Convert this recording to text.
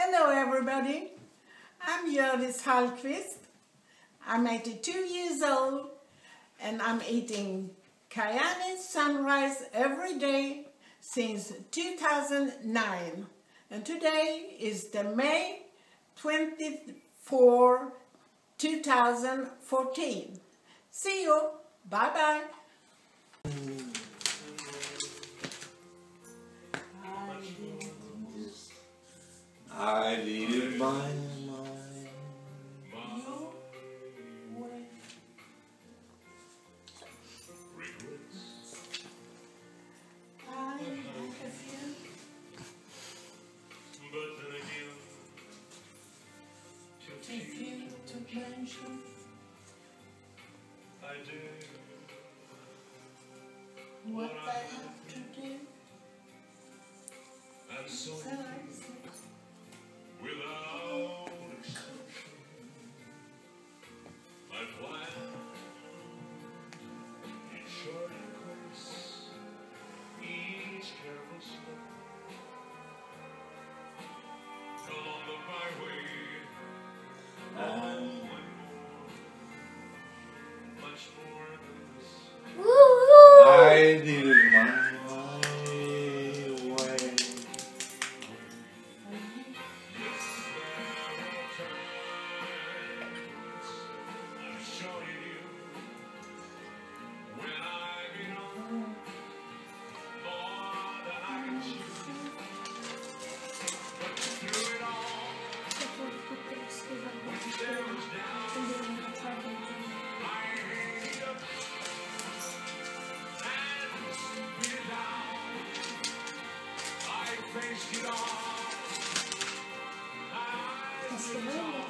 Hello everybody, I'm Hjördis Hallqvist. I'm 82 years old and I'm eating Kyäni sunrise every day since 2009. And today is the May 24, 2014. See you, bye bye. I leave my mind. If you to mention, I do what I have to do, and so besides without exception, I plan each short course, each careful step along the byway, and much more than this. I leave my way. Yes, there are times I've shown you when I belong more than I can chew. But through it all, when there was down, I hanged up and beat down. I faced it all. I